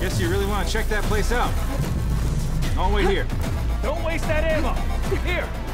Guess you really want to check that place out. I'll wait here. Don't waste that ammo. Here,